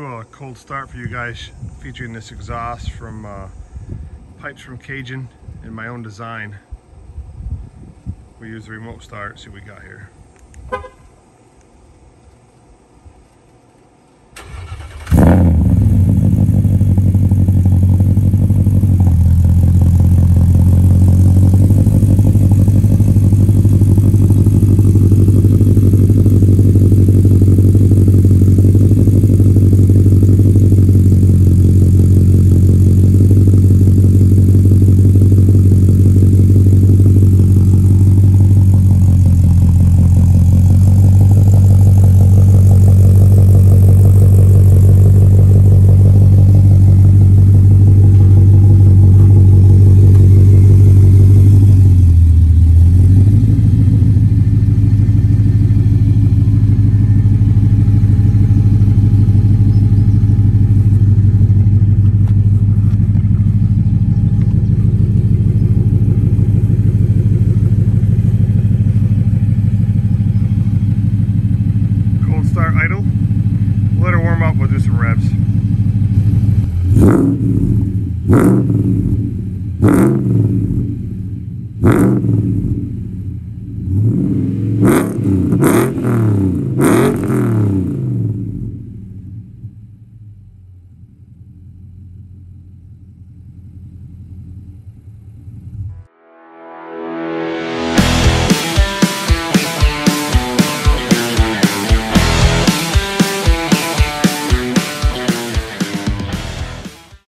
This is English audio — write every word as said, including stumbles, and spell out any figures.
a cold start for you guys, featuring this exhaust from uh, pipes from Cajun and my own design. We use the remote start. See what we got here. Idle. Let her warm up, we'll do some revs.